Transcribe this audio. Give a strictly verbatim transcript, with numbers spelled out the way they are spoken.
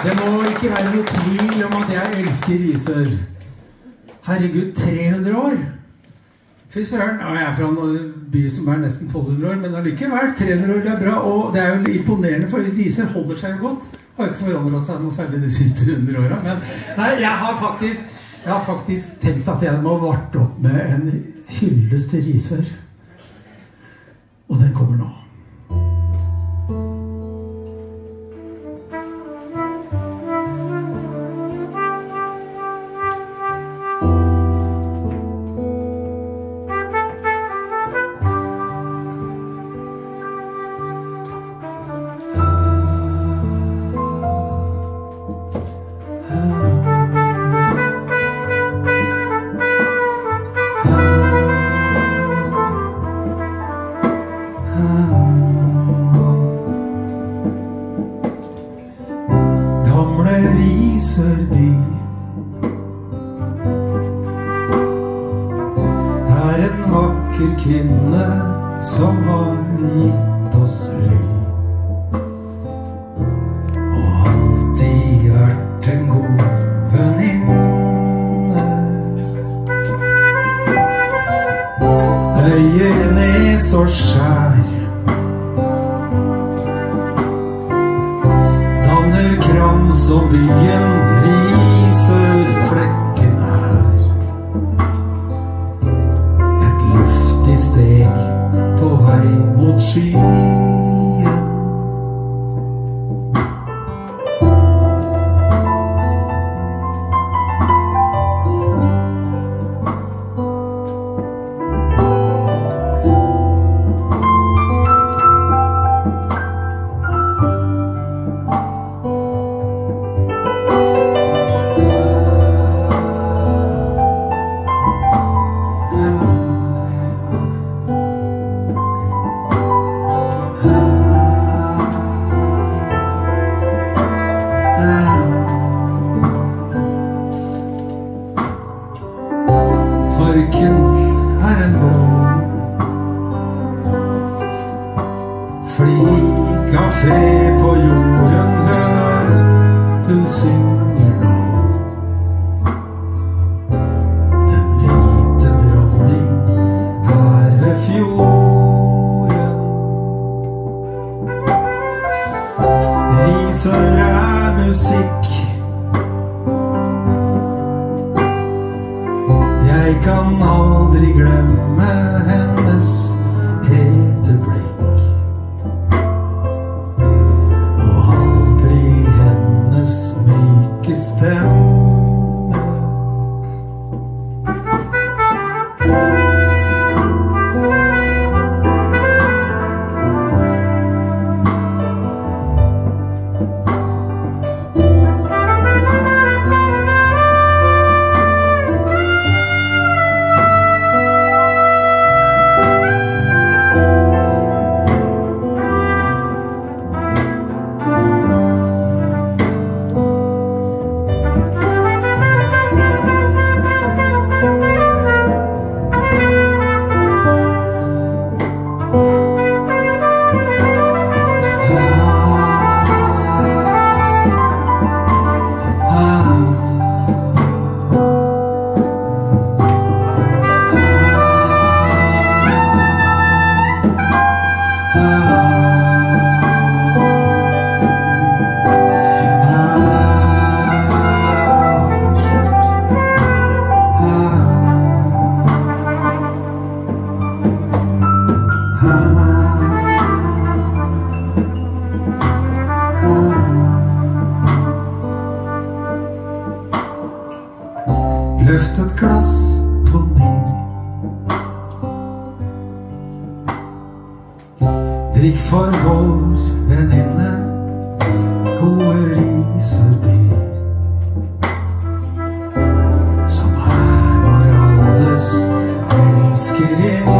Det må ikke være noe tvil om at jeg elsker Risør. Herregud, tre hundre år! Fy søren, ja, jeg er fra en by som er nesten tolv hundre år, men allikevel, tre hundre år, det er bra, og det er jo imponerende, for Risør holder seg jo godt. Har ikke forandret seg noe særlig de siste hundre årene, men nei, jeg har faktisk, jeg har faktisk tenkt at jeg må varte opp med en hyllest til Risør. Og den kommer nå. Risørby er en vakker kvinne som har gitt oss liv, og alltid vært en god venninne. Øyer, nes og skjær krans og byen Risørflekken er et luftig steg på vei mot skyen. Parken er en blå, flik av fe på jorden, hør, hun synger nå. Den hvite dronning her ved fjorden. Risør er musikk, jeg kan aldri glemme hennes hete blikk, og aldri hennes myke stemme. Løft et glass på ny, drikk for vår venninne, gode Risørby, som er vår alles elskerinne.